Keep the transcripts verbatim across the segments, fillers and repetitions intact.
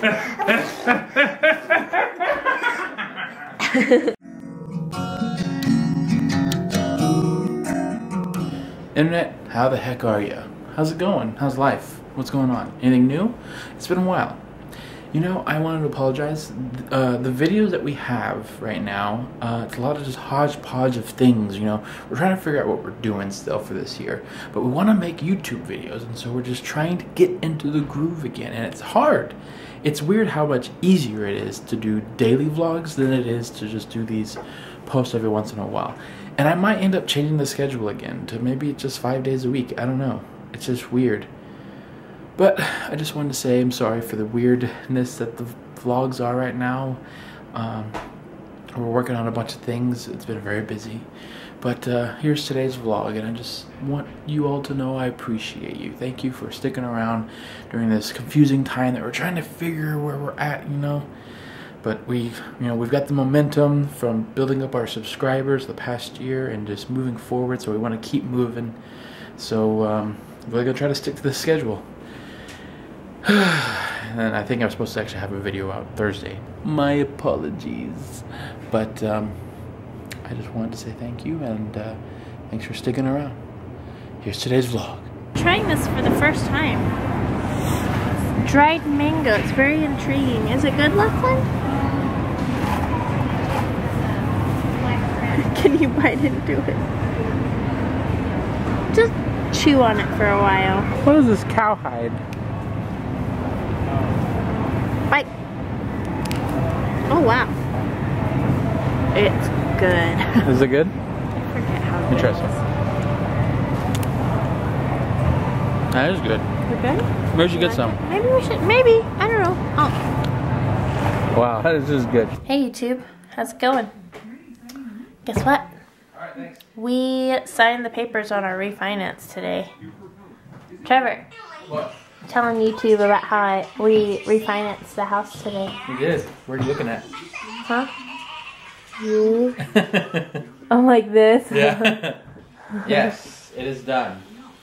Internet, how the heck are you? How's it going? How's life? What's going on? Anything new? It's been a while. You know, I wanted to apologize. Uh, the videos that we have right now, uh, it's a lot of just hodgepodge of things, you know. We're trying to figure out what we're doing still for this year. But we want to make YouTube videos, and so we're just trying to get into the groove again. And it's hard. It's weird how much easier it is to do daily vlogs than it is to just do these posts every once in a while. And I might end up changing the schedule again to maybe just five days a week. I don't know. It's just weird. But I just wanted to say I'm sorry for the weirdness that the vlogs are right now. Um, we're working on a bunch of things. It's been very busy. But uh, here's today's vlog, and I just want you all to know I appreciate you. Thank you for sticking around during this confusing time that we're trying to figure where we're at, you know. But we've, you know, we've got the momentum from building up our subscribers the past year and just moving forward. So we want to keep moving. So um, we're gonna try to stick to the schedule. And I think I'm supposed to actually have a video out Thursday. My apologies, but um, I just wanted to say thank you and uh, thanks for sticking around. Here's today's vlog. Trying this for the first time. Dried mango. It's very intriguing. Is it good, Lachlan? Can you bite into it? Just chew on it for a while. What is this cowhide? Bite. Oh wow. It's good. Is it good? I forget how good Interesting. it is. That is good. We're good? Where'd you get like some? It? Maybe we should, maybe. I don't know. Oh. Wow, that is just good. Hey YouTube, how's it going? Guess what? Alright, thanks. We signed the papers on our refinance today. Trevor. What? Telling YouTube about how I, we refinanced the house today. You did. Where are you looking at? Huh? You? I'm like this. Yeah. Yes, it is done.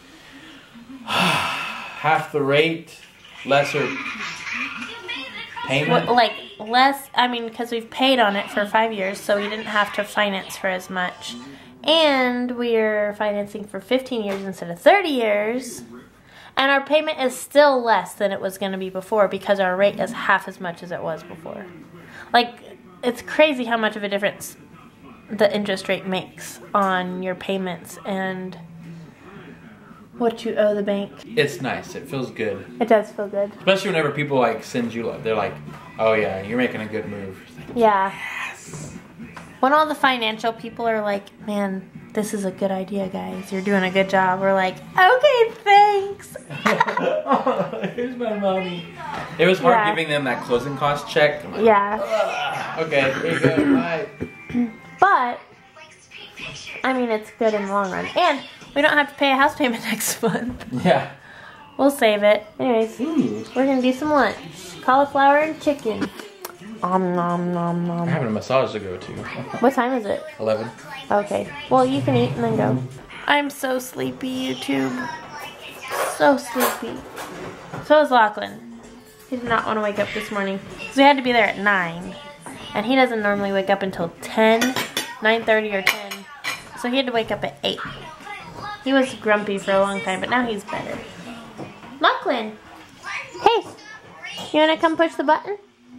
Half the rate, lesser payment. Well, like less, I mean, because we've paid on it for five years, so we didn't have to finance for as much. And we're financing for fifteen years instead of thirty years. And our payment is still less than it was going to be before because our rate is half as much as it was before. Like, it's crazy how much of a difference the interest rate makes on your payments and what you owe the bank. It's nice. It feels good. It does feel good. Especially whenever people like send you, they're like, "Oh yeah, you're making a good move." Like, Yeah. yes. When all the financial people are like, "Man, this is a good idea, guys. You're doing a good job." We're like, "Okay, thanks." Oh, here's my mommy. It was hard Yeah. giving them that closing cost check. I'm like, Yeah. "Ugh, okay, here you go. Bye." But I mean, it's good in the long run, and we don't have to pay a house payment next month. Yeah. We'll save it. Anyways, Ooh. we're gonna do some lunch: cauliflower and chicken. Om nom nom nom. I'm having a massage to go to. What time is it? Eleven. Okay. Well, you can eat and then go. I'm so sleepy, YouTube. So sleepy. So is Lachlan. He did not want to wake up this morning. Because we had to be there at nine. And he doesn't normally wake up until ten, nine thirty or ten. So he had to wake up at eight. He was grumpy for a long time, but now he's better. Lachlan! Hey! You want to come push the button?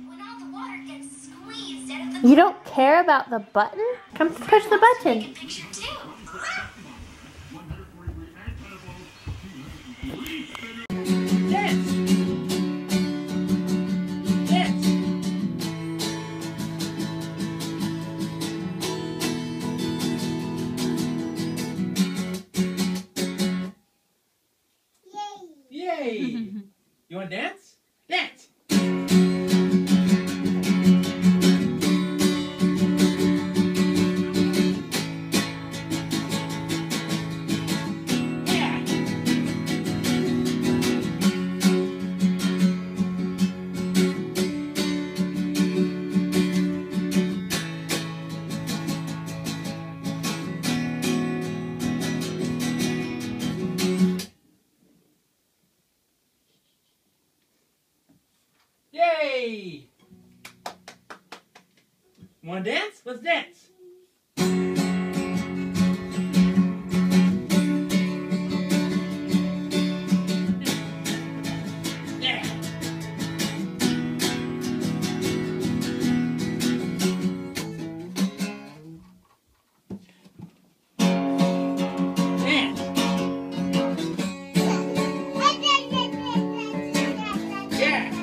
You don't care about the button? Come push the button. Dance. Dance. Yay. Yay. You want to dance? Dance. Yay! Wanna dance? Let's dance! Yeah! Dance! Yeah!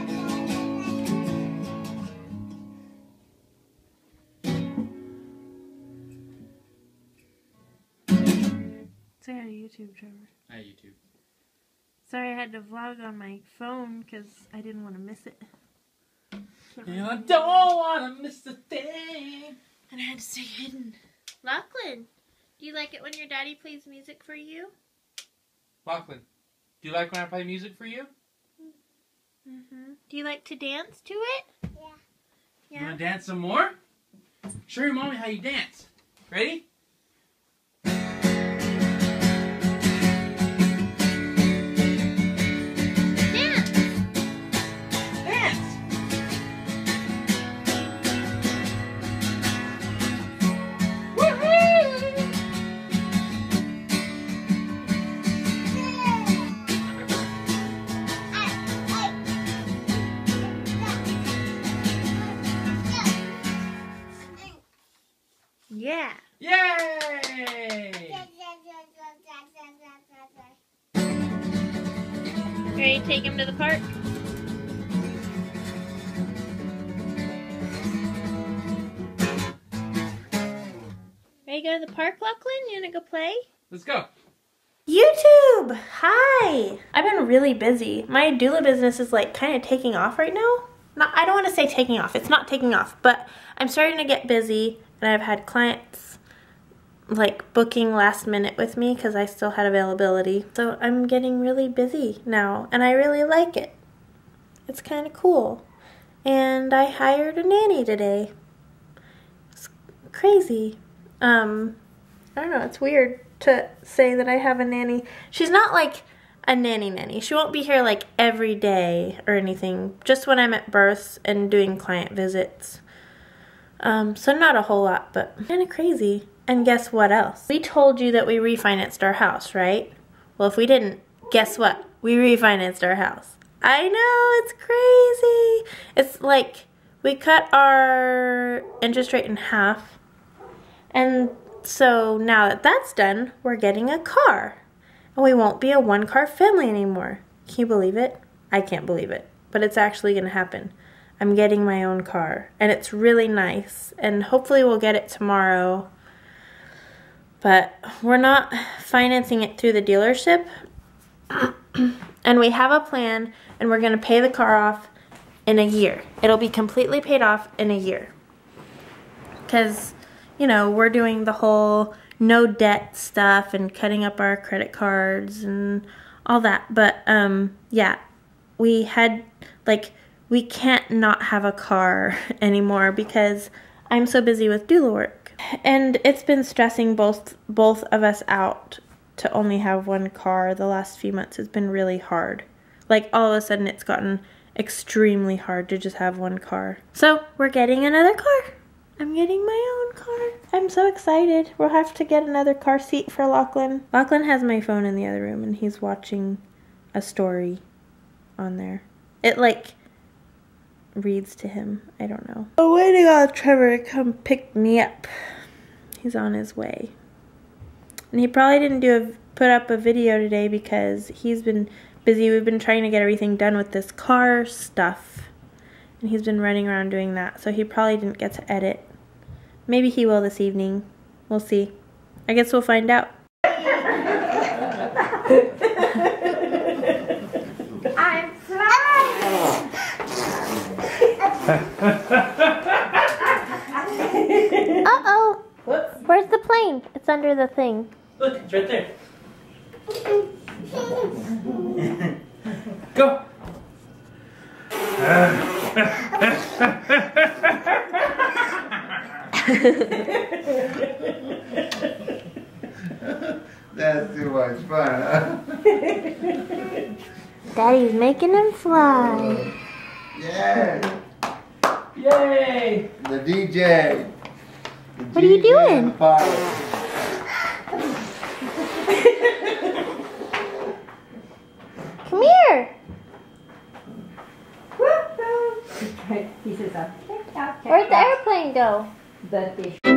Say hi to YouTube, Trevor. Hi, YouTube. Sorry I had to vlog on my phone because I didn't want to miss it. And I don't wanna miss a thing. And I had to stay hidden. Lachlan, do you like it when your daddy plays music for you? Lachlan, do you like when I play music for you? Mm-hmm. Do you like to dance to it? Yeah. You Yeah. wanna dance some more? Show your mommy how you dance. Ready? Dance! Dance! Yeah. Yay! Ready to take him to the park? Ready to go to the park, Lachlan? You wanna go play? Let's go. YouTube! Hi! I've been really busy. My doula business is like kind of taking off right now. Not, I don't want to say taking off. It's not taking off, but I'm starting to get busy and I've had clients like booking last minute with me because I still had availability. So I'm getting really busy now and I really like it. It's kind of cool. And I hired a nanny today. It's crazy. Um, I don't know, it's weird to say that I have a nanny. She's not like a nanny nanny. She won't be here like every day or anything. Just when I'm at births and doing client visits. Um, so not a whole lot, but kind of crazy. And guess what else? We told you that we refinanced our house, right? Well, if we didn't, guess what? We refinanced our house. I know, it's crazy. It's like we cut our interest rate in half. And so now that that's done, we're getting a car. And we won't be a one-car family anymore. Can you believe it? I can't believe it. But it's actually going to happen. I'm getting my own car. And it's really nice. And hopefully we'll get it tomorrow. But we're not financing it through the dealership. And we have a plan. And we're going to pay the car off in a year. It'll be completely paid off in a year. Because, you know, we're doing the whole no debt stuff and cutting up our credit cards and all that. But, um, yeah, we had, like, we can't not have a car anymore because I'm so busy with doula work. And it's been stressing both both of us out to only have one car the last few months. It's been really hard. Like, all of a sudden, it's gotten extremely hard to just have one car. So, we're getting another car. I'm getting my own car. I'm so excited. We'll have to get another car seat for Lachlan. Lachlan has my phone in the other room, and he's watching a story on there. It, like, reads to him. I don't know. I'm waiting on Trevor to come pick me up. He's on his way. And he probably didn't do a, put up a video today because he's been busy. We've been trying to get everything done with this car stuff. And he's been running around doing that. So he probably didn't get to edit. Maybe he will this evening. We'll see. I guess we'll find out. I'm flying. Uh-oh. Where's the plane? It's under the thing. Look, it's right there. Go. That's too much fun, huh? Daddy's making him fly. Yeah. Yay! The D J. The What are you D J doing? and the pilot. Come here. Pieces of TikTok. Where'd the airplane go? The dish.